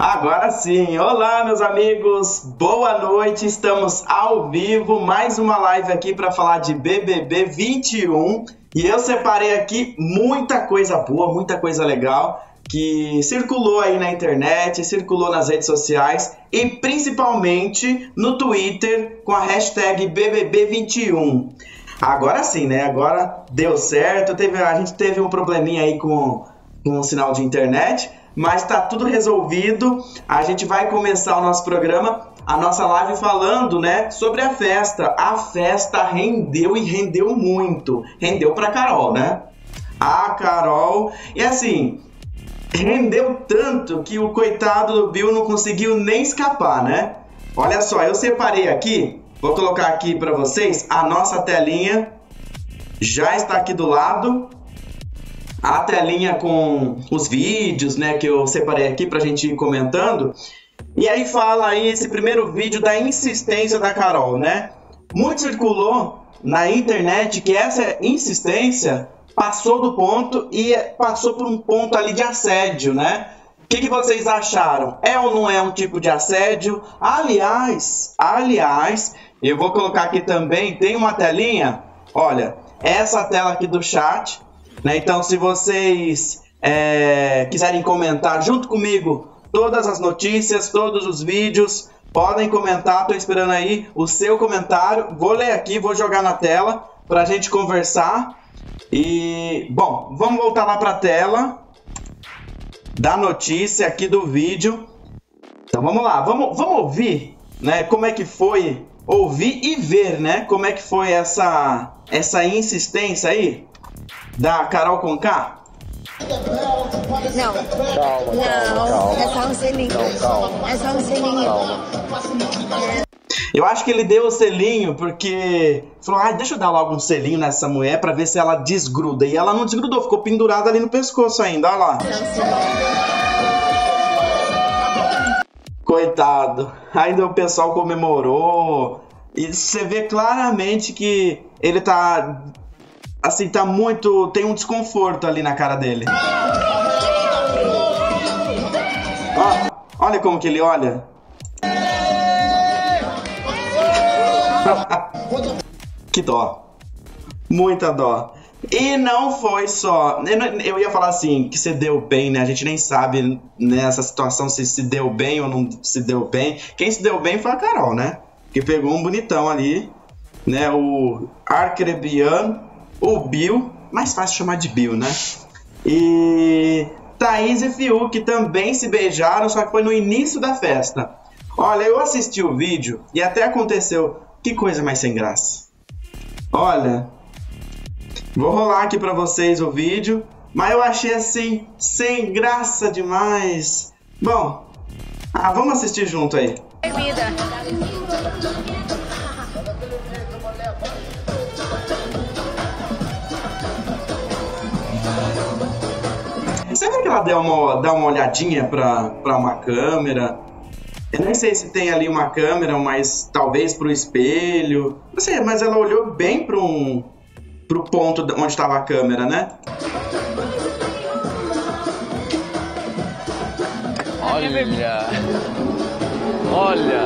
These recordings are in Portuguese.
Agora sim, olá meus amigos, boa noite, estamos ao vivo, mais uma live aqui para falar de BBB 21 e eu separei aqui muita coisa boa, muita coisa legal que circulou aí na internet, circulou nas redes sociais e principalmente no Twitter com a hashtag BBB 21. Agora sim, né? Agora deu certo, a gente teve um probleminha aí com o sinal de internet, mas tá tudo resolvido. A gente vai começar o nosso programa, a nossa live falando, né, sobre a festa. A festa rendeu e rendeu muito. Rendeu pra Carol, né? A Carol. E assim, rendeu tanto que o coitado do Bill não conseguiu nem escapar, né? Olha só, eu separei aqui, vou colocar aqui pra vocês, a nossa telinha já está aqui do lado. A telinha com os vídeos, né, que eu separei aqui pra gente ir comentando. E aí fala aí esse primeiro vídeo da insistência da Carol, né? Muito circulou na internet que essa insistência passou do ponto e passou por um ponto ali de assédio, né? O que vocês acharam? É ou não é um tipo de assédio? Aliás, eu vou colocar aqui também, tem uma telinha, olha, essa tela aqui do chat, né? Então, se vocês quiserem comentar junto comigo todas as notícias, todos os vídeos, podem comentar. Estou esperando aí o seu comentário. Vou ler aqui, vou jogar na tela para a gente conversar. E, bom, vamos voltar lá para a tela da notícia aqui do vídeo. Então, vamos lá. Vamos ouvir, né, como é que foi, ouvir e ver, né, como é que foi essa insistência aí da Carol Conká? Não. Calma. É só um selinho. Calma. É só um selinho. Calma. Eu acho que ele deu o selinho porque falou, deixa eu dar logo um selinho nessa mulher pra ver se ela desgruda. E ela não desgrudou, ficou pendurada ali no pescoço ainda, olha lá. Coitado. Ainda o pessoal comemorou. E você vê claramente que ele tá... assim, tá muito... tem um desconforto ali na cara dele. Olha como que ele olha. Que dó. Muita dó. E não foi só... eu ia falar assim, que se deu bem, né? A gente nem sabe nessa situação se deu bem ou não se deu bem. Quem se deu bem foi a Carol, né? Que pegou um bonitão ali, né? O Arcrebiano. O Bill, mais fácil chamar de Bill, né? E Thaís e Fiuk também se beijaram, só que foi no início da festa. Olha, eu assisti o vídeo e até aconteceu. Que coisa mais sem graça. Olha, vou rolar aqui pra vocês o vídeo, mas eu achei assim, sem graça demais. Bom, vamos assistir junto aí. Você vê que ela dá uma olhadinha pra uma câmera? Eu nem sei se tem ali uma câmera, mas talvez pro espelho. Não sei, mas ela olhou bem pro ponto onde estava a câmera, né? Olha!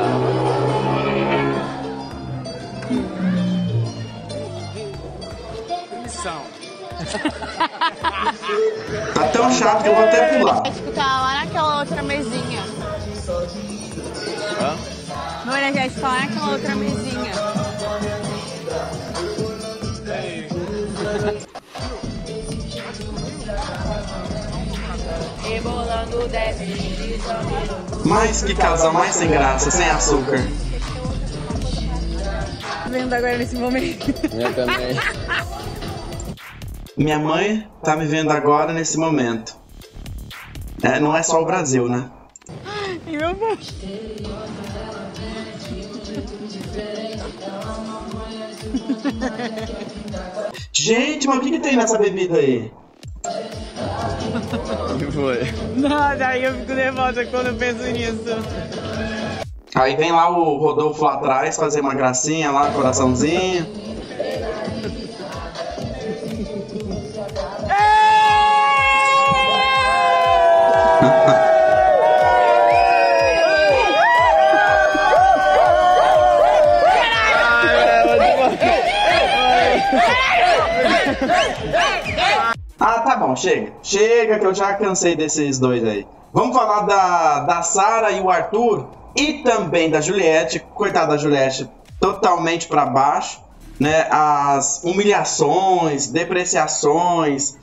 Tá tão chato que eu vou até pular. Vai escutar lá naquela outra mesinha. Não, ele já está lá naquela outra mesinha. Rebolando desce. Mas que casal mais sem graça, sem açúcar. Vendo agora nesse momento. Eu também. Minha mãe tá me vendo agora nesse momento. Não é só o Brasil, né? E meu pai. Gente, mas o que tem nessa bebida aí? O que foi? Nossa, aí eu fico nervosa quando eu penso nisso. Aí vem lá o Rodolfo lá atrás fazer uma gracinha lá, coraçãozinho. Ah, tá bom, chega. Chega que eu já cansei desses dois aí. Vamos falar da Sara e o Arthur e também da Juliette. Coitada da Juliette, totalmente pra baixo, né? As humilhações, depreciações,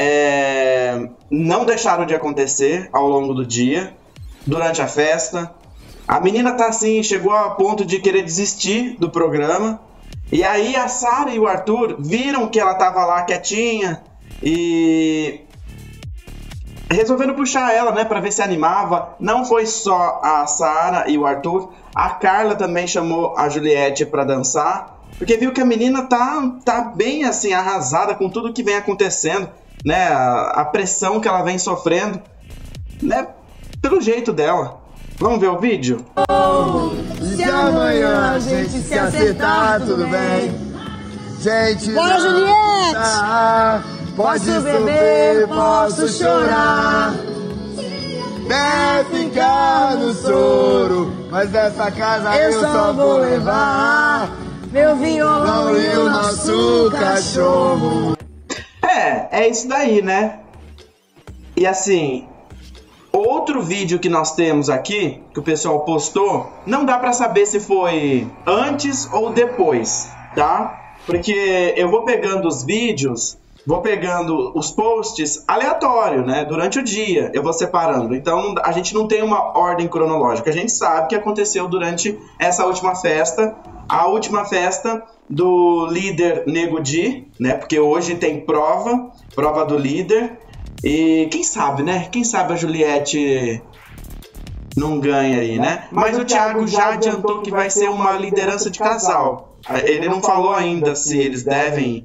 não deixaram de acontecer ao longo do dia, durante a festa. A menina tá assim, chegou a ponto de querer desistir do programa. E aí a Sara e o Arthur viram que ela tava lá quietinha e resolveram puxar ela, né, pra ver se animava. Não foi só a Sara e o Arthur, a Carla também chamou a Juliette pra dançar, porque viu que a menina tá bem assim, arrasada com tudo que vem acontecendo, né, a pressão que ela vem sofrendo, né, pelo jeito dela. Vamos ver o vídeo? Se amanhã a gente se acertar, tudo bem. Gente, Bora, Juliette! Pode beber, posso chorar. Deve ficar no soro, mas dessa casa eu só vou levar meu violão e o nosso cachorro. É isso daí, né? E assim, outro vídeo que nós temos aqui, que o pessoal postou, não dá pra saber se foi antes ou depois, tá? Porque eu vou pegando os vídeos, vou pegando os posts aleatório, né? Durante o dia, eu vou separando. Então, a gente não tem uma ordem cronológica. A gente sabe o que aconteceu durante essa última festa. A última festa do líder Nego Di, né? Porque hoje tem prova do líder. E quem sabe, né? Quem sabe a Juliette não ganha aí, né? Mas o Thiago já adiantou que vai ser uma liderança de casal. Ele não falou ainda se eles devem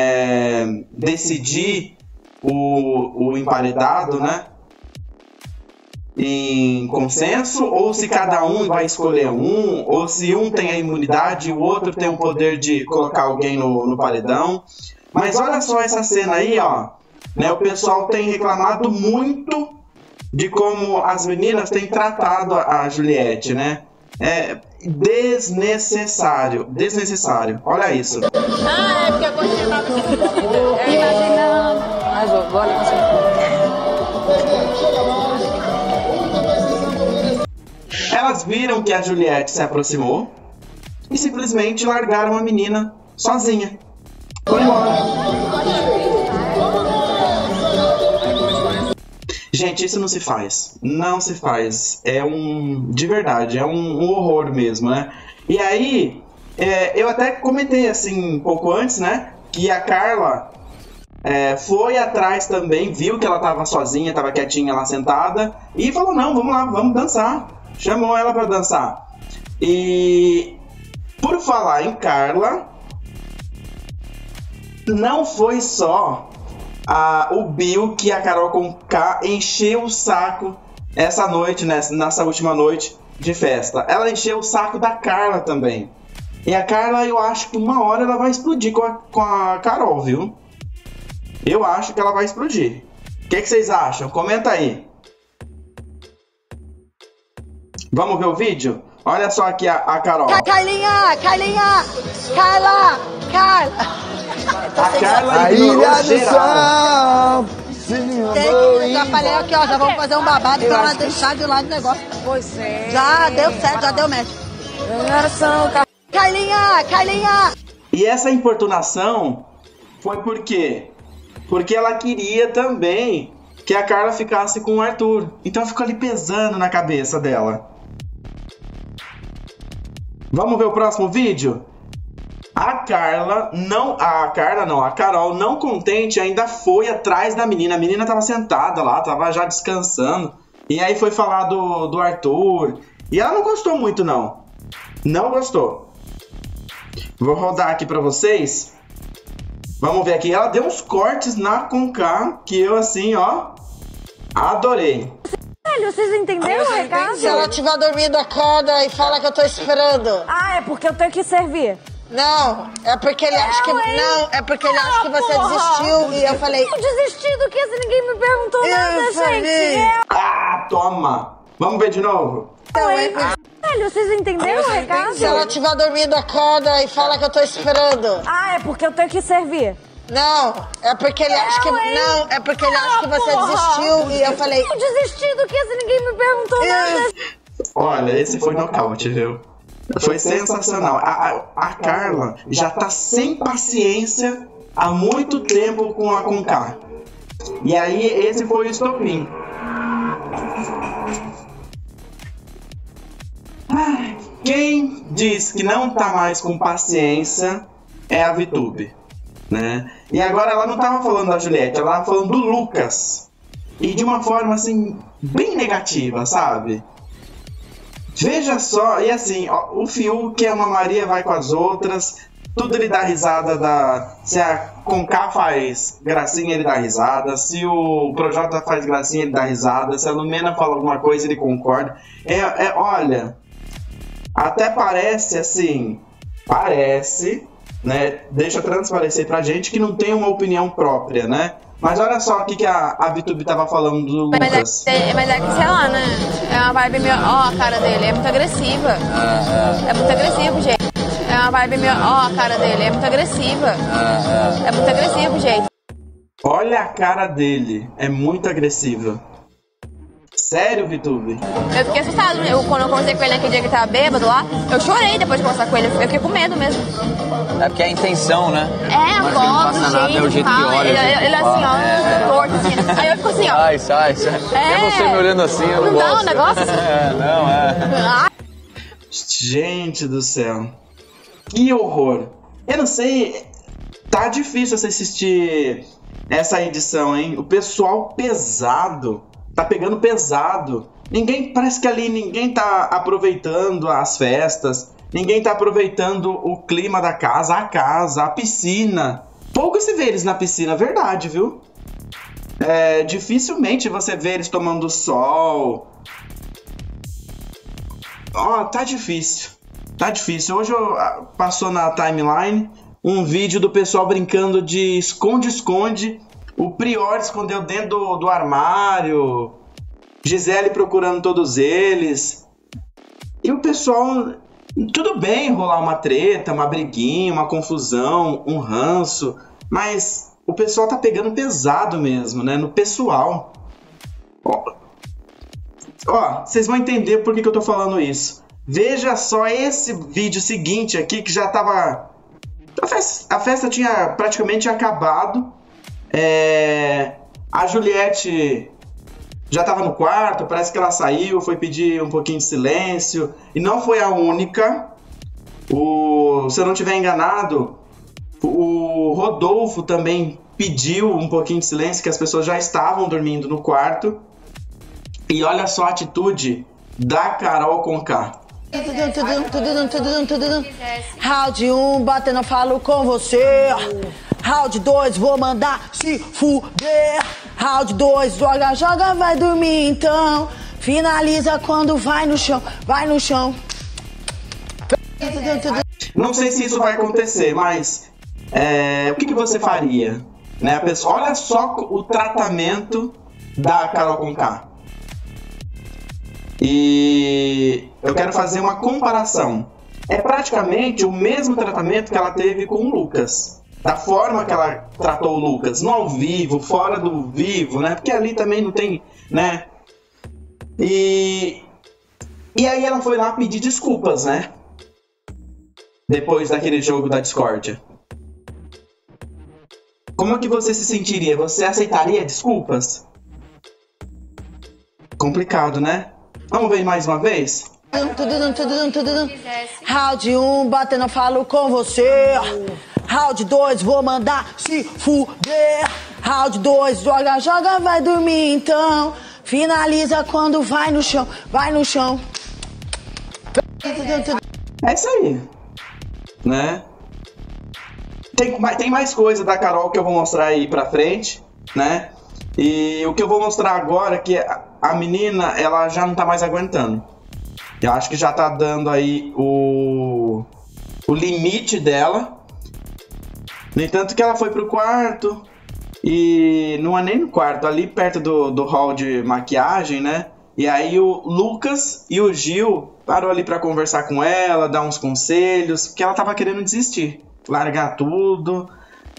decidir o emparedado, né? Em consenso, ou se cada um vai escolher um, ou se um tem a imunidade e o outro tem o poder de colocar alguém no paredão. Mas olha só essa cena aí, ó. Né, o pessoal tem reclamado muito de como as meninas têm tratado a Juliette, né? É desnecessário. Olha isso. Ah, é porque a coisa tá imaginando. Mas olha Elas viram que a Juliette se aproximou e simplesmente largaram a menina sozinha. Foi embora. Gente, isso não se faz. Não se faz. De verdade, é um horror mesmo, né? E aí, eu até comentei assim um pouco antes, né? Que a Carla foi atrás também, viu que ela tava sozinha, tava quietinha lá sentada, e falou, não, vamos lá, vamos dançar. Chamou ela pra dançar. E por falar em Carla, não foi só o Bill que a Carol Conká encheu o saco essa noite, nessa última noite de festa. Ela encheu o saco da Carla também. E a Carla, eu acho que uma hora ela vai explodir com a Carol, viu? Eu acho que ela vai explodir. O que vocês acham? Comenta aí. Vamos ver o vídeo? Olha só aqui a Carol. Carla! A Carla A ignorou ilha do geral. sol. Já falei aqui, ó, já vamos fazer um babado pra ela deixar de lado o negócio. Pois é. Já deu certo, já deu match. Carlinha! E essa importunação foi por quê? Porque ela queria também que a Carla ficasse com o Arthur. Então ficou ali pesando na cabeça dela. Vamos ver o próximo vídeo? A Carol, não contente, ainda foi atrás da menina. A menina tava sentada lá, tava já descansando. E aí foi falar do Arthur. E ela não gostou muito, não. Não gostou. Vou rodar aqui pra vocês. Vamos ver aqui. Ela deu uns cortes na Conká que eu, assim, ó, adorei. Vocês entenderam o recado? Se ela tiver dormindo, acorda e fala que eu tô esperando. Ah, é porque eu tenho que servir. Não, é porque ele acha que... Não, é porque ele acha que você desistiu e eu falei... Eu desisti do que se ninguém me perguntou nada, gente. Ah, toma. Vamos ver de novo? Vocês entenderam o recado? Se ela tiver dormindo, acorda e fala que eu tô esperando. Ah, é porque eu tenho que servir. Não, é porque ele acha que... Não, é porque ele acha que você desistiu e eu falei... Eu desisti do que se ninguém me perguntou nada. Olha, esse foi nocaute, viu? Foi sensacional. A Carla já tá sem paciência há muito tempo com a Conká. E aí, esse foi o estopim. Quem diz que não tá mais com paciência é a VTube, né? E agora ela não tava falando da Juliette, ela tava falando do Lucas. E de uma forma, assim, bem negativa, sabe? Veja só, e assim, ó, o Fiuk é uma Maria, vai com as outras, tudo ele dá risada da... Se a Conká faz gracinha, ele dá risada, se o Projota faz gracinha, ele dá risada, se a Lumena fala alguma coisa, ele concorda. Olha, até parece assim, né, deixa transparecer pra gente que não tem uma opinião própria, né? Mas olha só o que a VTube tava falando do Lucas. Mas é que, sei lá, né? É uma vibe meio... Ó, a cara dele, é muito agressiva. É muito agressivo, gente. É uma vibe meio... Ó, a cara dele, é muito agressiva. É muito agressivo, gente. Olha a cara dele, é muito agressiva. Sério, VTube? Eu fiquei assustado. Quando eu conversei com ele naquele dia que ele tava bêbado lá, eu chorei depois de conversar com ele. Eu fiquei com medo mesmo. É porque é a intenção, né? É, a voz, não passa nada, é o jeito que olha. Ele assim, ó, torto assim. Aí eu fico assim, ó. Sai. É você me olhando assim, eu não gosto. Não dá um negócio assim? Gente do céu. Que horror. Eu não sei, tá difícil você assistir essa edição, hein? O pessoal pesado. Tá pegando pesado. Parece que ali ninguém tá aproveitando as festas. Ninguém tá aproveitando o clima da casa, a piscina. Pouco se vê eles na piscina, verdade, viu? Dificilmente você vê eles tomando sol. Ó, tá difícil. Tá difícil. Hoje passou na timeline um vídeo do pessoal brincando de esconde-esconde. O Prior escondeu dentro do armário. Gisele procurando todos eles. E o pessoal... Tudo bem rolar uma treta, uma briguinha, uma confusão, um ranço. Mas o pessoal tá pegando pesado mesmo, né? No pessoal. Ó, vocês vão entender por que eu tô falando isso. Veja só esse vídeo seguinte aqui que já tava... A festa tinha praticamente acabado. A Juliette já tava no quarto, parece que ela saiu, foi pedir um pouquinho de silêncio. E não foi a única. Se eu não estiver enganado, o Rodolfo também pediu um pouquinho de silêncio, que as pessoas já estavam dormindo no quarto. E olha só a atitude da Carol Conká. Round 1, batendo, eu falo com você. Round 2, vou mandar se fuder. Round 2, joga, vai dormir então. Finaliza quando vai no chão. Não sei se isso vai acontecer, mas o que você faria? Né? Olha só o tratamento da Carol Conká. E eu quero fazer uma comparação. É praticamente o mesmo tratamento que ela teve com o Lucas. Da forma que ela tratou o Lucas, no ao vivo, fora do vivo, né? Porque ali também não tem, né? E aí ela foi lá pedir desculpas, né? Depois daquele jogo da discórdia. Como é que você se sentiria? Você aceitaria desculpas? Complicado, né? Vamos ver mais uma vez? Round 1, batendo, eu falo com você. Round 2, vou mandar se fuder. Round 2, joga, vai dormir então. Finaliza quando vai no chão. É isso aí, né? Tem mais coisa da Carol que eu vou mostrar aí pra frente, né? E o que eu vou mostrar agora é que a menina, ela já não tá mais aguentando. Eu acho que já tá dando aí o limite dela. No entanto que ela foi pro quarto. E não é nem no quarto, ali perto do hall de maquiagem, né? E aí o Lucas e o Gil parou ali pra conversar com ela, dar uns conselhos, porque ela tava querendo desistir, largar tudo.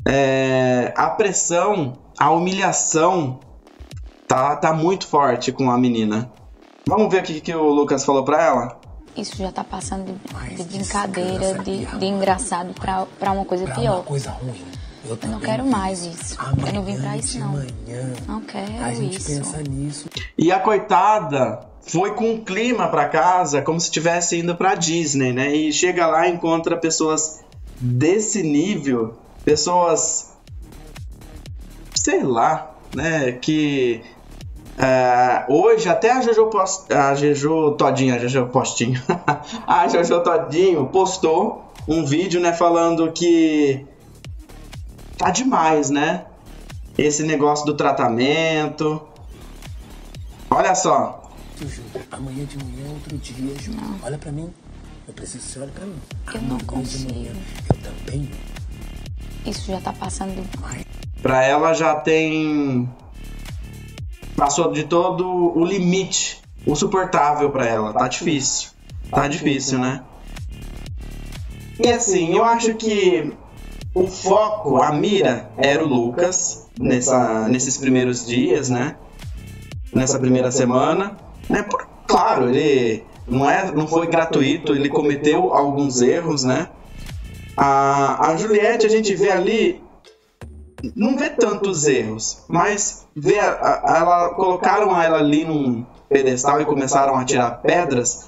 a pressão, a humilhação tá muito forte com a menina. Vamos ver o que o Lucas falou pra ela? Isso já tá passando de brincadeira, de engraçado pra uma coisa pior. Uma coisa ruim. Eu não quero mais isso. Eu não vim pra isso, não. Manhã, não quero a gente isso. pensa nisso. E a coitada foi com um clima pra casa como se estivesse indo pra Disney, né? E chega lá e encontra pessoas desse nível, pessoas, sei lá, né? Que hoje até a Jojo Todinho a Jojo Todinho postou um vídeo, né? Falando que tá demais, né? Esse negócio do tratamento. Olha só. Ju, amanhã de manhã é outro dia, Ju. Não. Olha pra mim. Eu preciso que você olhe pra mim. Eu não consigo. Manhã, eu também. Isso já tá passando demais. Pra ela já tem... Passou de todo o limite, o suportável pra ela. Tá difícil. Tá difícil, né? E assim, eu acho que o foco, a mira, era o Lucas nesses primeiros dias, né? Nessa primeira semana, né? Claro, ele não foi gratuito, ele cometeu alguns erros, né? A Juliette, a gente vê ali, não vê tantos erros, mas vê colocaram ela ali num pedestal e começaram a tirar pedras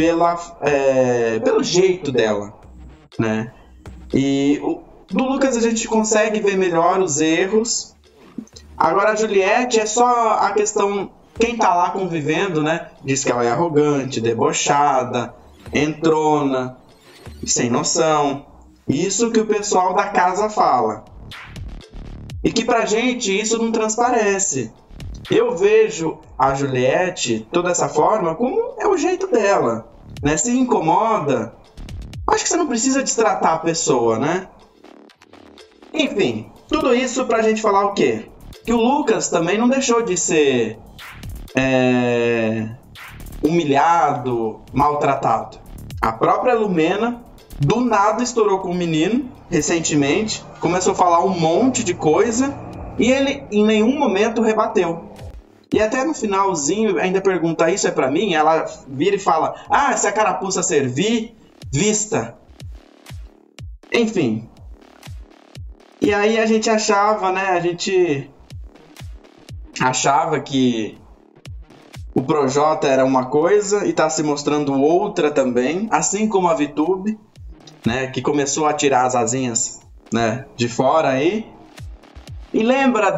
pelo jeito dela, né? E do Lucas a gente consegue ver melhor os erros. Agora a Juliette é só a questão, quem tá lá convivendo, né? Diz que ela é arrogante, debochada, entrona, sem noção. Isso que o pessoal da casa fala. E que pra gente isso não transparece. Eu vejo a Juliette, toda essa forma, como é o jeito dela, né? Se incomoda, acho que você não precisa destratar a pessoa, né? Enfim, tudo isso pra gente falar o quê? Que o Lucas também não deixou de ser humilhado, maltratado. A própria Lumena do nada estourou com o menino recentemente, começou a falar um monte de coisa e ele em nenhum momento rebateu. E até no finalzinho ainda pergunta: isso é pra mim? Ela vira e fala: ah, se a carapuça servir, vista. Enfim. E aí a gente achava, né? A gente achava que o Projota era uma coisa e tá se mostrando outra também, assim como a VTube, né? Que começou a tirar as asinhas, né? De fora aí. E lembra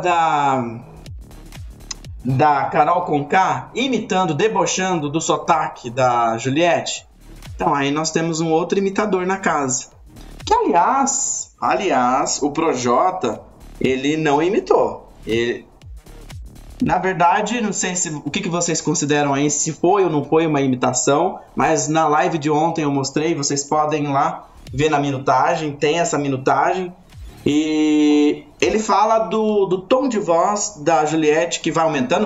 da Carol Conká imitando, debochando do sotaque da Juliette? Então aí nós temos um outro imitador na casa. Que aliás, o Projota, ele não imitou. Na verdade, não sei o que vocês consideram aí, se foi ou não foi uma imitação, mas na live de ontem eu mostrei, vocês podem ir lá ver na minutagem, tem essa minutagem. E ele fala do tom de voz da Juliette que vai aumentando,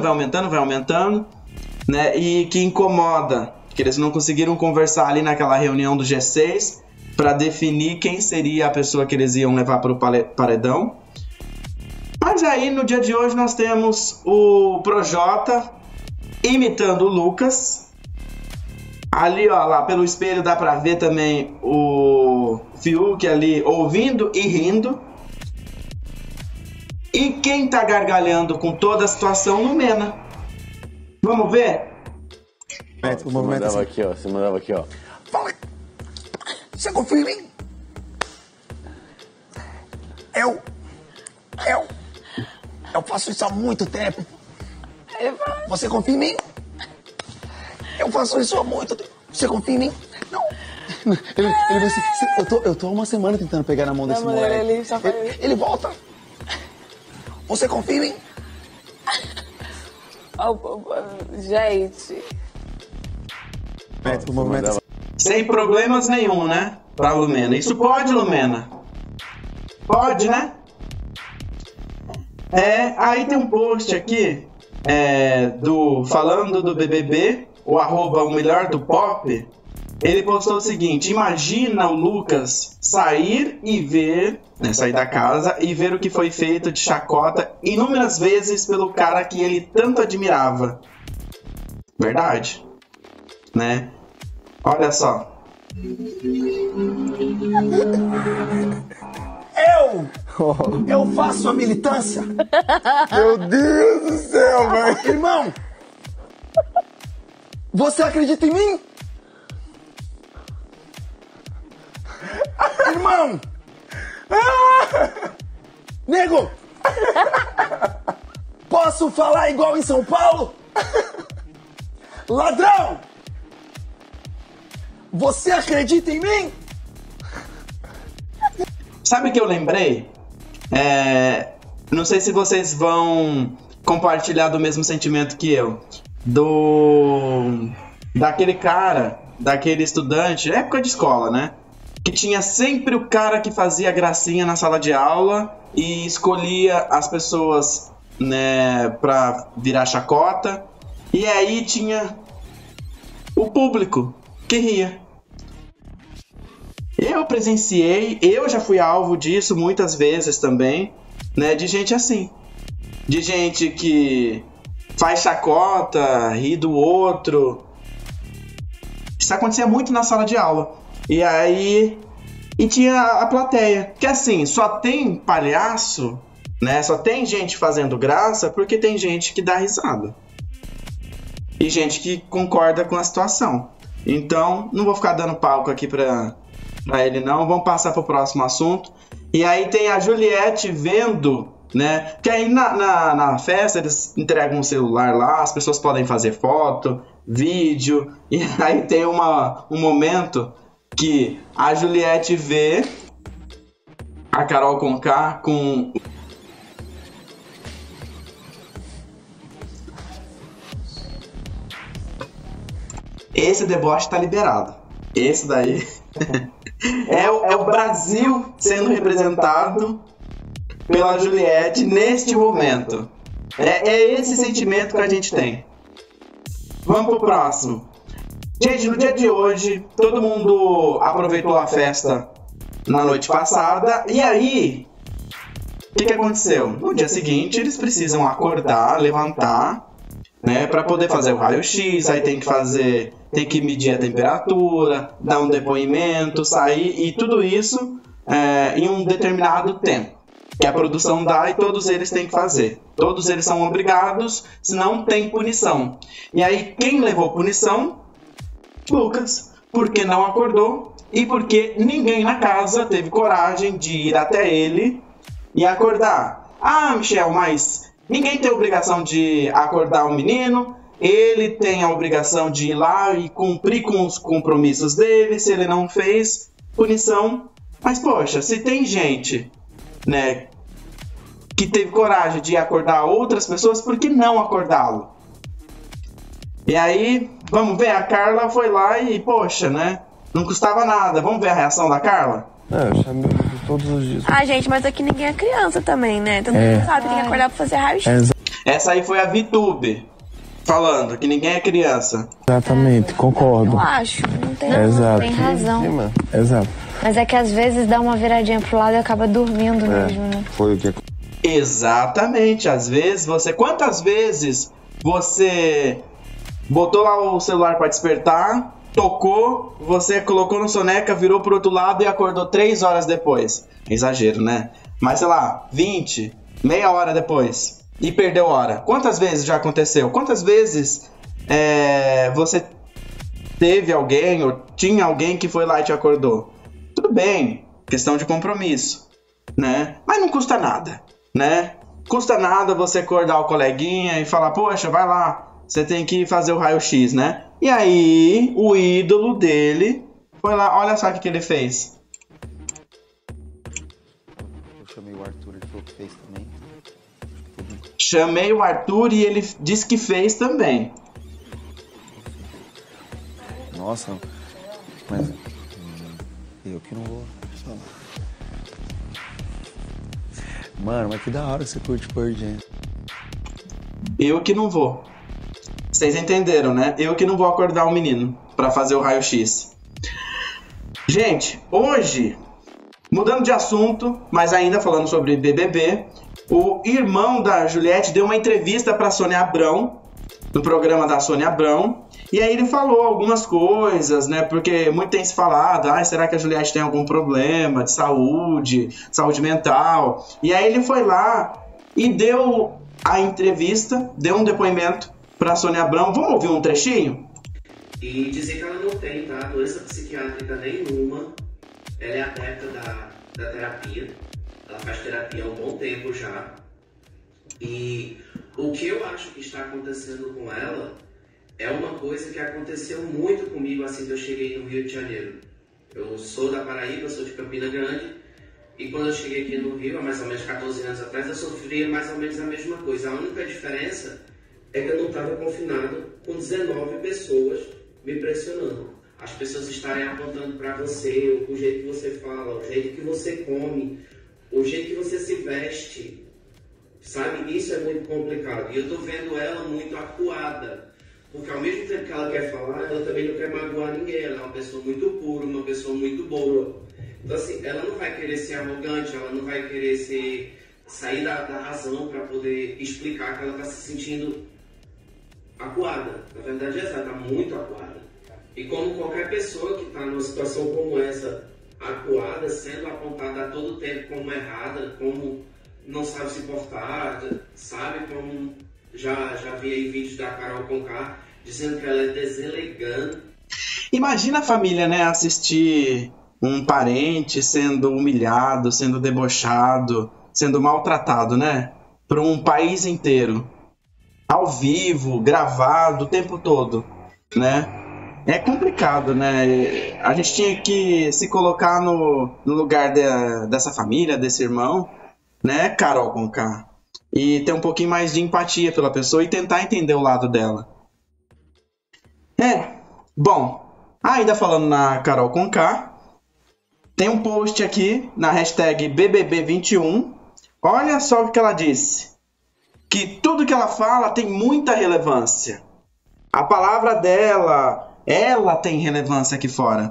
né? E que incomoda, que eles não conseguiram conversar ali naquela reunião do G6 para definir quem seria a pessoa que eles iam levar para o paredão. Mas aí no dia de hoje nós temos o Projota imitando o Lucas. Ali, ó, lá pelo espelho dá pra ver também o Fiuk ali ouvindo e rindo. E quem tá gargalhando com toda a situação, Lumena. Vamos ver? Você mandava aqui, ó. Fala! Você confia em mim? Eu faço isso há muito tempo. Você confia em mim? Eu faço isso há muito tempo. Você confia em mim? Não. Ele vai assim, eu tô há uma semana tentando pegar na mão desse moleque. Ele volta. Você confia em mim? Gente. Sem problemas nenhum, né? Pra Lumena. Isso pode, Lumena? Pode, né? Aí tem um post aqui falando do BBB, o @o melhor do pop. Ele postou o seguinte: imagina o Lucas sair e ver, né, sair da casa e ver o que foi feito de chacota inúmeras vezes pelo cara que ele tanto admirava. Verdade, né? Olha só. Eu faço a militância. Meu Deus do céu, velho. Irmão, você acredita em mim? Irmão! Nego! Posso falar igual em São Paulo? Ladrão! Você acredita em mim? Sabe o que eu lembrei? Não sei se vocês vão compartilhar do mesmo sentimento que eu. Daquele cara, daquele estudante, época de escola, né? Que tinha sempre o cara que fazia gracinha na sala de aula e escolhia as pessoas, né, pra virar chacota. E aí tinha o público que ria. Eu presenciei, eu já fui alvo disso muitas vezes também, né, de gente assim. De gente que faz chacota, ri do outro. Isso acontecia muito na sala de aula. E aí... E tinha a plateia. Que assim, só tem palhaço, né? Só tem gente fazendo graça porque tem gente que dá risada. E gente que concorda com a situação. Então, não vou ficar dando palco aqui pra ele não. Vamos passar pro próximo assunto. E aí tem a Juliette vendo, né? Que aí na festa eles entregam um celular lá, as pessoas podem fazer foto, vídeo. E aí tem um momento que a Juliette vê a Carol Conká com... Esse deboche tá liberado. Esse daí é o Brasil sendo representado pela Juliette neste momento. É esse sentimento que a gente tem. Vamos pro próximo. Gente, no dia de hoje, todo mundo aproveitou a festa na noite passada. E aí, o que aconteceu? No dia seguinte, eles precisam acordar, levantar, né, para poder fazer o raio-x. Aí tem que medir a temperatura, dar um depoimento, sair, e tudo isso em um determinado tempo que a produção dá, e todos eles têm que fazer. Todos eles são obrigados, senão tem punição. E aí, quem levou punição? Lucas, porque não acordou e porque ninguém na casa teve coragem de ir até ele e acordar. Ah, Michel, mas ninguém tem obrigação de acordar o menino, ele tem a obrigação de ir lá e cumprir com os compromissos dele. Se ele não fez, punição. Mas poxa, se tem gente, né, que teve coragem de acordar outras pessoas, por que não acordá-lo? E aí, vamos ver, a Carla foi lá e, poxa, né? Não custava nada. Vamos ver a reação da Carla? Eu chamo todos os dias. Ah, gente, mas aqui ninguém é criança também, né? Todo mundo sabe que tem que acordar pra fazer raio-x. Essa aí foi a VTube falando que ninguém é criança. Exatamente, concordo. Eu acho, não tem Exato. Tem razão. Exato. Mas é que às vezes dá uma viradinha pro lado e acaba dormindo mesmo, né? Foi o que... Exatamente, às vezes você... Quantas vezes você botou lá o celular para despertar, tocou, você colocou no soneca, virou pro outro lado e acordou 3 horas depois? Exagero, né? Mas sei lá, 20, meia hora depois e perdeu hora. Quantas vezes já aconteceu? Quantas vezes você teve alguém ou tinha alguém que foi lá e te acordou? Tudo bem, questão de compromisso, né? Mas não custa nada, né? Custa nada você acordar o coleguinha e falar, poxa, vai lá, você tem que fazer o raio-x, né? E aí, o ídolo dele foi lá, olha só o que ele fez. Eu chamei o Arthur, ele falou que fez também. Chamei o Arthur e ele disse que fez também. Nossa, mas eu que não vou falar. Mano, mas que da hora que você curte Pearl Jam. Eu que não vou. Vocês entenderam, né? Eu que não vou acordar o menino pra fazer o raio-x. Gente, hoje, mudando de assunto, mas ainda falando sobre BBB, o irmão da Juliette deu uma entrevista para Sônia Abrão, no programa da Sônia Abrão, e aí ele falou algumas coisas, né? Porque muito tem se falado, será que a Juliette tem algum problema de saúde mental? E aí ele foi lá e deu a entrevista, deu um depoimento para Sônia Abrão. Vamos ouvir um trechinho? E dizer que ela não tem, tá? Doença psiquiátrica nenhuma. Ela é adepta da terapia. Ela faz terapia há um bom tempo já. E o que eu acho que está acontecendo com ela é uma coisa que aconteceu muito comigo assim que eu cheguei no Rio de Janeiro. Eu sou da Paraíba, sou de Campina Grande. E quando eu cheguei aqui no Rio, há mais ou menos 14 anos atrás, eu sofria mais ou menos a mesma coisa. A única diferença é que eu não estava confinado com 19 pessoas me pressionando. As pessoas estarem apontando para você, o jeito que você fala, o jeito que você come, o jeito que você se veste, sabe? Isso é muito complicado. E eu tô vendo ela muito acuada, porque ao mesmo tempo que ela quer falar, ela também não quer magoar ninguém. Ela é uma pessoa muito pura, uma pessoa muito boa. Então assim, ela não vai querer ser arrogante, ela não vai querer sair da razão para poder explicar que ela está se sentindo acuada. Na verdade, ela está muito acuada. E como qualquer pessoa que está numa situação como essa, acuada, sendo apontada a todo tempo como errada, como não sabe se portar, sabe? Como já vi aí vídeos da Carol Conká dizendo que ela é deselegante. Imagina a família, né, assistir um parente sendo humilhado, sendo debochado, sendo maltratado, né? Por um país inteiro. Ao vivo, gravado, o tempo todo, né? É complicado, né? A gente tinha que se colocar no lugar dessa família, desse irmão, né, Carol Conká? E ter um pouquinho mais de empatia pela pessoa e tentar entender o lado dela. Bom, ainda falando na Carol Conká, tem um post aqui na hashtag BBB21. Olha só o que ela disse. Que tudo que ela fala tem muita relevância. A palavra dela, ela tem relevância aqui fora.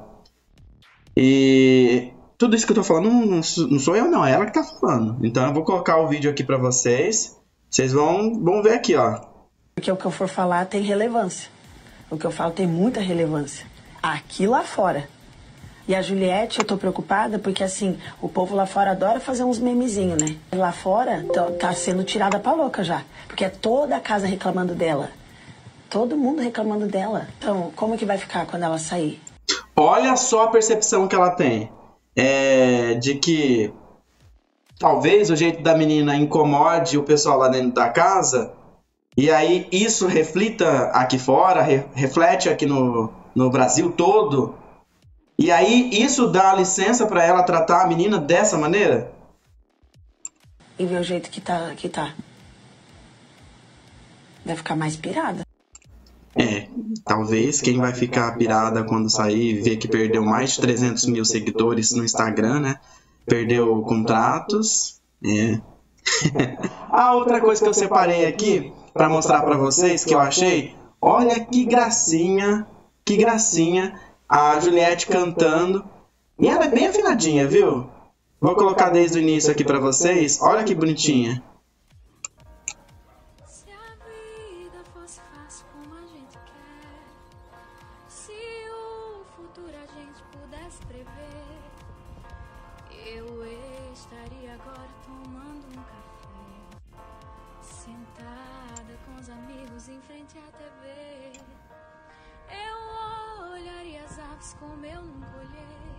E tudo isso que eu tô falando não sou eu não, é ela que tá falando. Então eu vou colocar o vídeo aqui pra vocês. Vocês vão ver aqui, ó. Porque o que eu for falar tem relevância. O que eu falo tem muita relevância. Aqui lá fora. E a Juliette, eu tô preocupada porque, assim, o povo lá fora adora fazer uns memezinhos, né? Lá fora tá sendo tirada pra louca já. Porque é toda a casa reclamando dela. Todo mundo reclamando dela. Então, como que vai ficar quando ela sair? Olha só a percepção que ela tem. De que talvez o jeito da menina incomode o pessoal lá dentro da casa. E aí isso reflita aqui fora, reflete aqui no Brasil todo. E aí isso dá licença pra ela tratar a menina dessa maneira? E ver o jeito que tá. Vai ficar mais pirada. Talvez quem vai ficar pirada quando sair, ver que perdeu mais de 300 mil seguidores no Instagram, né? Perdeu contratos. A outra coisa que eu separei aqui pra mostrar pra vocês, que eu achei, olha que gracinha a Juliette cantando. E ela é bem afinadinha, viu? Vou colocar desde o início aqui pra vocês. Olha que bonitinha. Se a vida fosse fácil como a gente quer, se o futuro a gente pudesse prever, eu estaria agora tomando um café, sentada com os amigos em frente à TV. Eu olharia as aves como eu nunca olhei,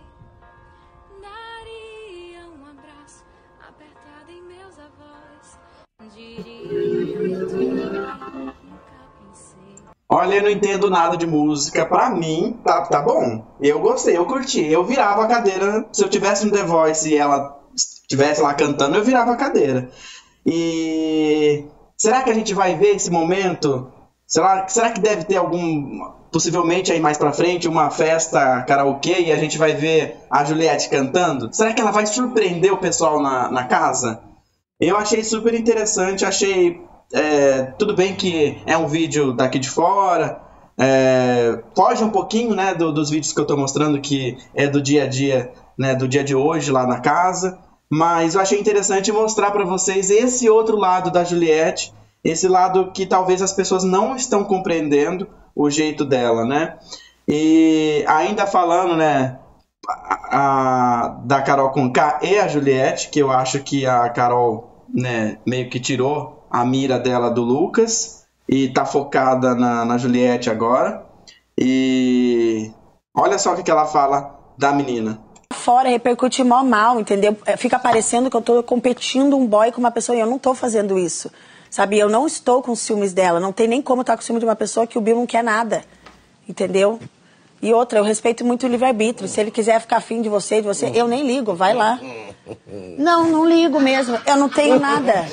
daria um abraço apertado em meus avós, diria nunca pensei. Olha, eu não entendo nada de música. Pra mim, tá bom. Eu gostei, eu curti. Eu virava a cadeira. Se eu tivesse no The Voice e ela estivesse lá cantando, eu virava a cadeira. E será que a gente vai ver esse momento? Será que deve ter possivelmente aí mais pra frente, uma festa karaokê e a gente vai ver a Juliette cantando? Será que ela vai surpreender o pessoal na casa? Eu achei super interessante, achei... tudo bem que é um vídeo daqui de fora, foge um pouquinho, né, dos vídeos que eu tô mostrando, que é do dia a dia, né, do dia de hoje lá na casa, mas eu achei interessante mostrar para vocês esse outro lado da Juliette, esse lado que talvez as pessoas não estão compreendendo o jeito dela, né? E ainda falando, né, da Carol Conká e a Juliette, que eu acho que a Carol, né, meio que tirou a mira dela do Lucas e tá focada na Juliette agora. E olha só o que ela fala da menina. Fora repercute mó mal, entendeu? Fica parecendo que eu tô competindo um boy com uma pessoa e eu não tô fazendo isso. Sabe, eu não estou com ciúmes dela, não tem nem como estar com ciúme de uma pessoa que o Bill não quer nada, entendeu? E outra, eu respeito muito o livre-arbítrio, se ele quiser ficar afim de você, eu nem ligo, vai lá. Não ligo mesmo, eu não tenho nada.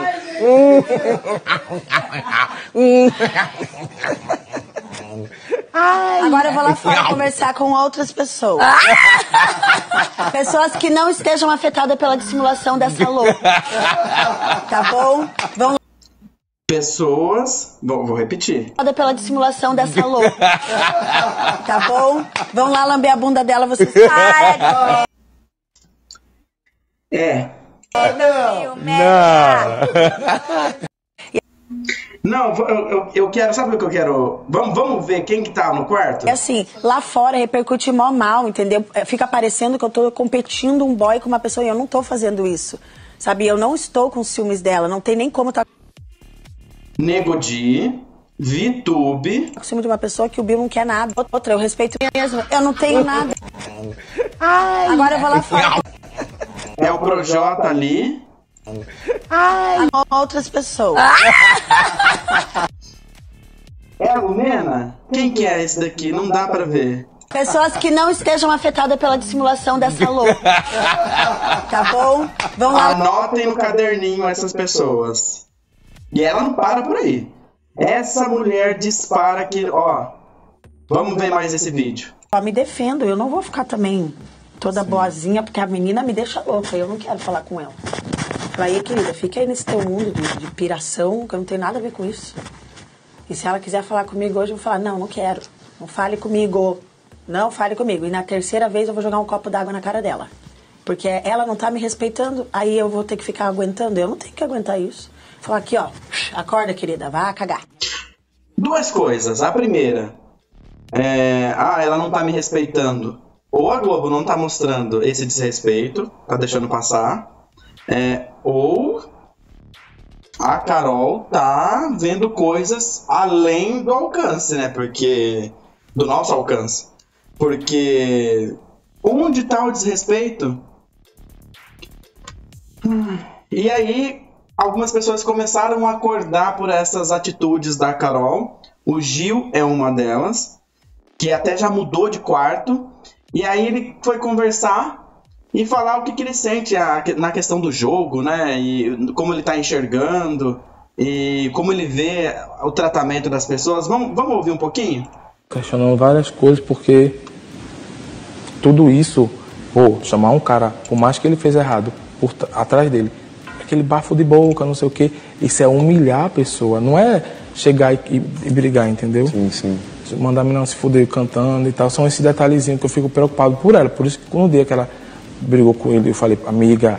Agora eu vou lá fora conversar com outras pessoas. Pessoas que não estejam afetadas pela dissimulação dessa louca. Tá bom? Vão Pessoas... Vou repetir. Pela dissimulação dessa louca. Tá bom? Vão lá lamber a bunda dela, vocês saem. Não, eu quero... Sabe o que eu quero? Vamos ver quem que tá no quarto? É assim, lá fora repercute mó mal, entendeu? Fica parecendo que eu tô competindo um boy com uma pessoa e eu não tô fazendo isso. Sabe, eu não estou com ciúmes dela, não tem nem como estar... Nego Di, VTube. Por cima de uma pessoa que o Bill não quer nada. Outra, eu respeito mesmo. Eu não tenho nada. Agora eu vou lá fora. É o Projota ali. Outras pessoas. É a Lumena? Quem que é esse daqui? Não dá pra ver. Pessoas que não estejam afetadas pela dissimulação dessa louca. Tá bom? Vão lá. Anotem no caderninho essas pessoas. E ela não para por aí. Essa mulher dispara que, ó... Vamos ver mais esse vídeo. Eu me defendo, eu não vou ficar também toda boazinha, porque a menina me deixa louca, eu não quero falar com ela. Falei, querida, fica aí nesse teu mundo de piração, que eu não tenho nada a ver com isso. E se ela quiser falar comigo hoje, eu vou falar, não quero. Não fale comigo. Não fale comigo. E na terceira vez eu vou jogar um copo d'água na cara dela. Porque ela não tá me respeitando, aí eu vou ter que ficar aguentando. Eu não tenho que aguentar isso. Falar aqui, ó, acorda, querida, vá cagar. Duas coisas. A primeira, ela não tá me respeitando. Ou a Globo não tá mostrando esse desrespeito, tá deixando passar. Ou a Carol tá vendo coisas além do alcance, né? Porque... do nosso alcance. Porque... onde tá o desrespeito? E aí... algumas pessoas começaram a acordar por essas atitudes da Carol. O Gil é uma delas, que até já mudou de quarto. E aí ele foi conversar e falar o que ele sente na questão do jogo, né? E como ele tá enxergando e como ele vê o tratamento das pessoas. Vamos ouvir um pouquinho? Questionando várias coisas, porque tudo isso, chamar um cara, por mais que ele fez errado, atrás dele, aquele bafo de boca, não sei o que, isso é humilhar a pessoa, não é chegar e brigar, entendeu? Sim. Mandar a menina se fuder cantando e tal, são esses detalhezinhos que eu fico preocupado por ela. Por isso que no dia que ela brigou com ele, eu falei, amiga,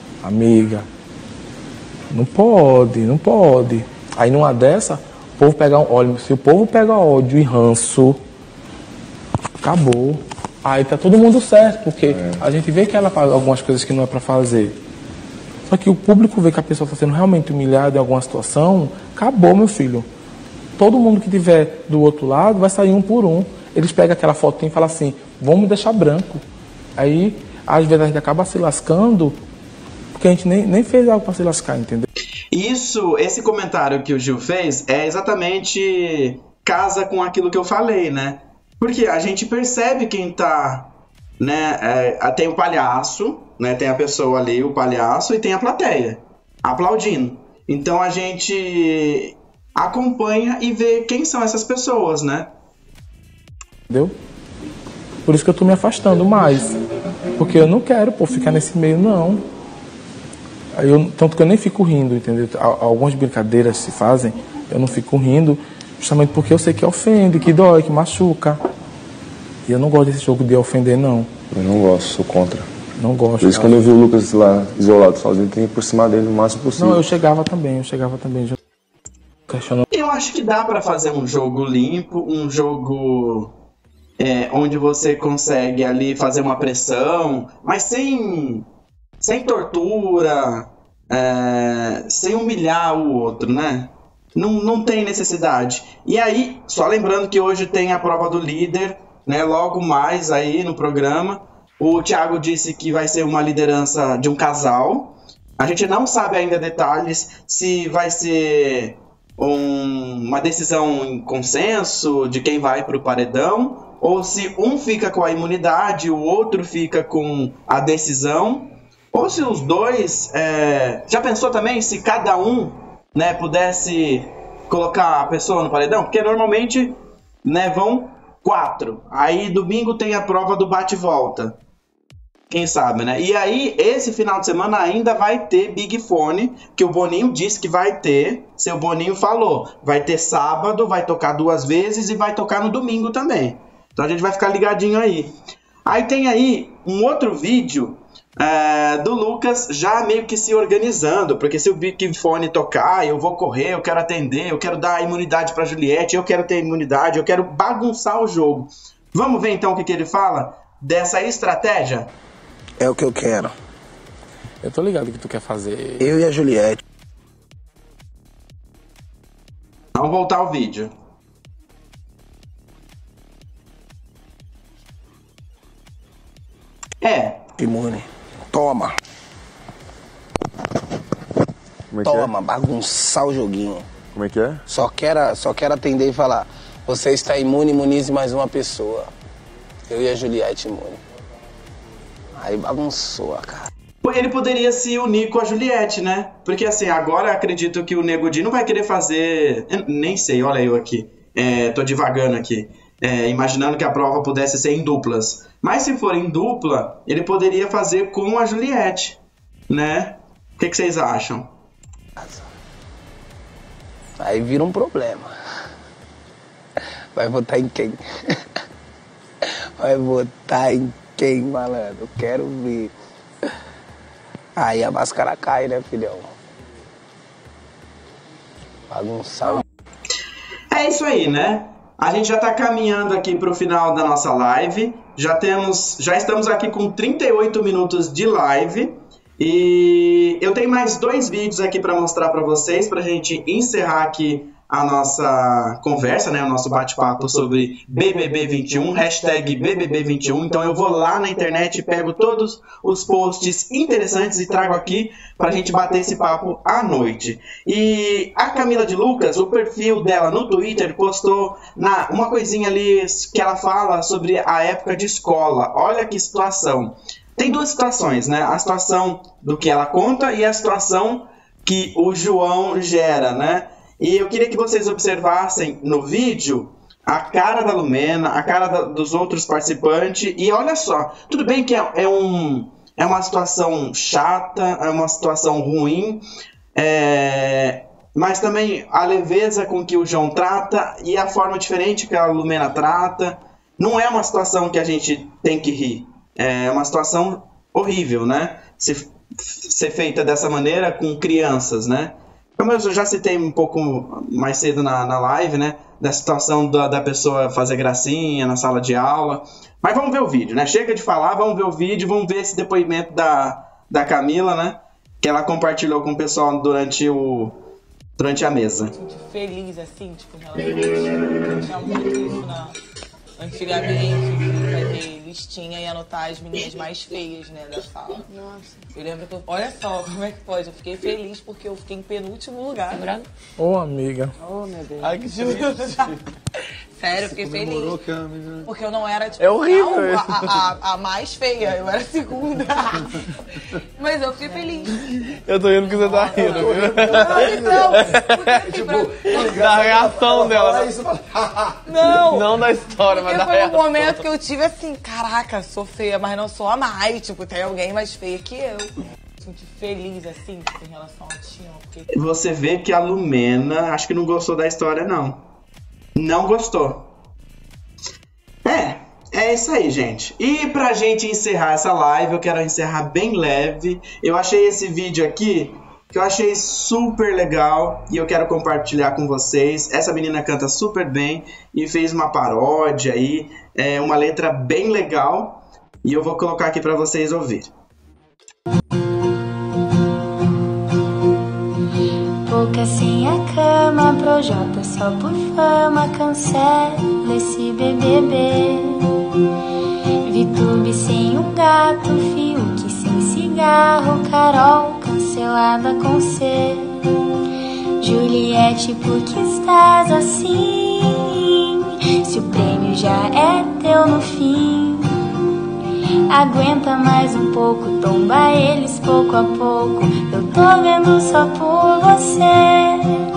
não pode. Aí numa dessa, o povo pega ódio, se o povo pega ódio e ranço, acabou. Aí tá todo mundo certo, porque a gente vê que ela faz algumas coisas que não é pra fazer. Só que o público vê que a pessoa está sendo realmente humilhada em alguma situação, acabou, meu filho. Todo mundo que tiver do outro lado vai sair um por um. Eles pegam aquela fotinha e falam assim, vamos me deixar branco. Aí, às vezes, a gente acaba se lascando, porque a gente nem fez algo para se lascar, entendeu? Esse comentário que o Gil fez é exatamente casa com aquilo que eu falei, né? Porque a gente percebe quem tá, né? Tem o palhaço, né? Tem a pessoa ali, o palhaço, e tem a plateia aplaudindo. Então a gente acompanha e vê quem são essas pessoas, né? Entendeu? Por isso que eu tô me afastando mais. Porque eu não quero, ficar nesse meio, não. Tanto que eu nem fico rindo, entendeu? Algumas brincadeiras se fazem, eu não fico rindo. Justamente porque eu sei que ofende, que dói, que machuca. E eu não gosto desse jogo de ofender, não. Eu não gosto, sou contra. Não gosto. Por isso, quando eu vi o Lucas lá, isolado, sozinho, tem que ir por cima dele o máximo possível. Não, eu chegava também. Eu acho que dá pra fazer um jogo limpo, um jogo onde você consegue ali fazer uma pressão, mas sem tortura, sem humilhar o outro, né? Não tem necessidade. E aí, só lembrando que hoje tem a prova do líder, né? Logo mais aí no programa. O Thiago disse que vai ser uma liderança de um casal. A gente não sabe ainda detalhes se vai ser uma decisão em consenso de quem vai para o paredão, ou se um fica com a imunidade, o outro fica com a decisão, ou se os dois... Já pensou também se cada um, né, pudesse colocar a pessoa no paredão? Porque normalmente, né, vão 4. Aí domingo tem a prova do bate-volta. Quem sabe, né? E aí, esse final de semana ainda vai ter Big Fone, que o Boninho disse que vai ter. Seu Boninho falou. Vai ter sábado, vai tocar 2 vezes e vai tocar no domingo também. Então a gente vai ficar ligadinho aí. Aí tem aí um outro vídeo do Lucas já meio que se organizando. Porque se o Big Fone tocar, eu vou correr, eu quero atender, eu quero dar imunidade pra Juliette, eu quero ter imunidade, eu quero bagunçar o jogo. Vamos ver então o que ele fala dessa estratégia? É o que eu quero. Eu tô ligado o que tu quer fazer. Eu e a Juliette. Vamos voltar ao vídeo. Imune. Toma. Como é que Toma, bagunçar o joguinho. Como é que é? Só quero atender e falar. Você está imune, imunize mais uma pessoa. Eu e a Juliette imune. Aí bagunçou a cara. Ele poderia se unir com a Juliette, né? Porque assim, agora acredito que o Nego Di não vai querer fazer... Nem sei, olha eu aqui. Tô divagando aqui. Imaginando que a prova pudesse ser em duplas. Mas se for em dupla, ele poderia fazer com a Juliette, né? O que vocês acham? Aí vira um problema. Vai votar em quem? Vai votar em quem, malandro? Eu quero ver. Aí a máscara cai, né, filhão? Bagunçar o... É isso aí, né? A gente já tá caminhando aqui pro final da nossa live. Já estamos aqui com 38 minutos de live. E eu tenho mais 2 vídeos aqui para mostrar para vocês, pra gente encerrar aqui a nossa conversa, né, o nosso bate-papo sobre BBB 21, hashtag BBB 21. Então eu vou lá na internet, pego todos os posts interessantes e trago aqui pra gente bater esse papo à noite. E a Camila de Lucas, o perfil dela no Twitter, postou uma coisinha ali que ela fala sobre a época de escola. Olha que situação. Tem 2 situações, né? A situação do que ela conta e a situação que o João gera, né? E eu queria que vocês observassem no vídeo a cara da Lumena, a cara dos outros participantes. E olha só, tudo bem que é uma situação chata, é uma situação ruim, mas também a leveza com que o João trata e a forma diferente que a Lumena trata. Não é uma situação que a gente tem que rir. É uma situação horrível, né? Ser feita dessa maneira com crianças, né? Como eu já citei um pouco mais cedo na live, né? Da situação da pessoa fazer gracinha na sala de aula. Mas vamos ver o vídeo, né? Chega de falar, vamos ver o vídeo, vamos ver esse depoimento da Camila, né? Que ela compartilhou com o pessoal durante a mesa. Muito feliz, assim, tipo, em relação a... tinha muito isso antigamente, vai ter listinha e anotar as meninas mais feias, né, da sala. Nossa. Eu lembro que olha só como é que pode. Eu fiquei feliz porque eu fiquei em penúltimo lugar. Ô, amiga. Oh, meu Deus. Ai, que juro. Sério, eu fiquei feliz. Porque eu não era, tipo, é horrível a mais feia. Eu era a segunda. Mas eu fiquei feliz. Eu tô rindo que você tá rindo. Não, da reação dela. Não da história, mas da foi reação. um momento que eu tive assim, caraca, sou feia, mas não sou a mais. Tipo, tem alguém mais feia que eu. Muito feliz, assim, em relação ao time. Porque... Você vê que a Lumena, acho que não gostou da história, não. não gostou. É isso aí, gente. E pra gente encerrar essa live, eu quero encerrar bem leve. Eu achei esse vídeo aqui, que eu achei super legal, e eu quero compartilhar com vocês. Essa menina canta super bem e fez uma paródia aí, uma letra bem legal, e eu vou colocar aqui pra vocês ouvirem. Pouca sem a cama, Projota só por fama, cancela esse BBB. Vitube sem um gato, Fiuk sem cigarro, Carol cancelada com C. Juliette, por que estás assim? Se o prêmio já é teu no fim, aguenta mais um pouco, tomba eles pouco a pouco. Eu tô vendo só por você.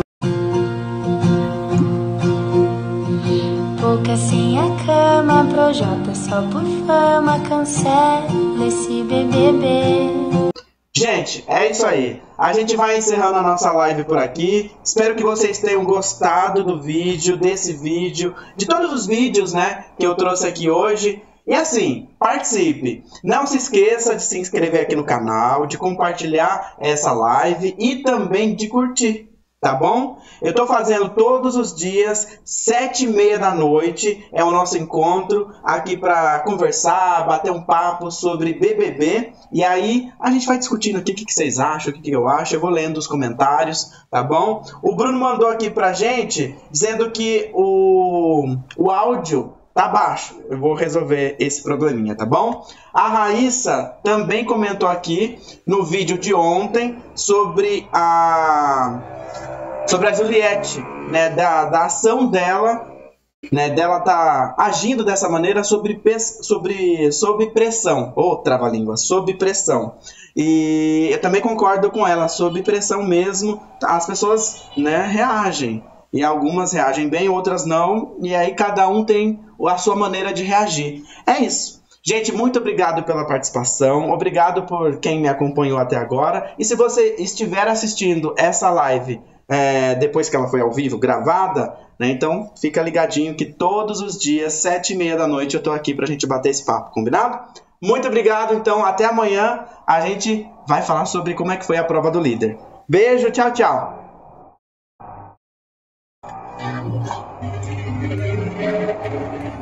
Pouca sem a cama, Projota só por fama, cancela esse BBB. Gente, é isso aí. A gente vai encerrando a nossa live por aqui. Espero que vocês tenham gostado do vídeo, desse vídeo, de todos os vídeos, né, que eu trouxe aqui hoje. E assim, participe. Não se esqueça de se inscrever aqui no canal, de compartilhar essa live e também de curtir, tá bom? Eu tô fazendo todos os dias, 7h30 da noite, é o nosso encontro aqui para conversar, bater um papo sobre BBB. E aí a gente vai discutindo aqui o que vocês acham, o que eu acho, eu vou lendo os comentários, tá bom? O Bruno mandou aqui pra gente, dizendo que o áudio tá baixo. Eu vou resolver esse probleminha, tá bom? A Raíssa também comentou aqui no vídeo de ontem sobre a Juliette, né, da ação dela, né, dela tá agindo dessa maneira sob pressão, trava-língua, sob pressão. E eu também concordo com ela, sob pressão mesmo, as pessoas, né, reagem. E algumas reagem bem, outras não, e aí cada um tem a sua maneira de reagir. É isso. Gente, muito obrigado pela participação, obrigado por quem me acompanhou até agora. E se você estiver assistindo essa live depois que ela foi ao vivo, gravada, né, então fica ligadinho que todos os dias, 7h30 da noite, eu tô aqui pra gente bater esse papo, combinado? Muito obrigado, então até amanhã a gente vai falar sobre como é que foi a prova do líder. Beijo, tchau, tchau! Thank you.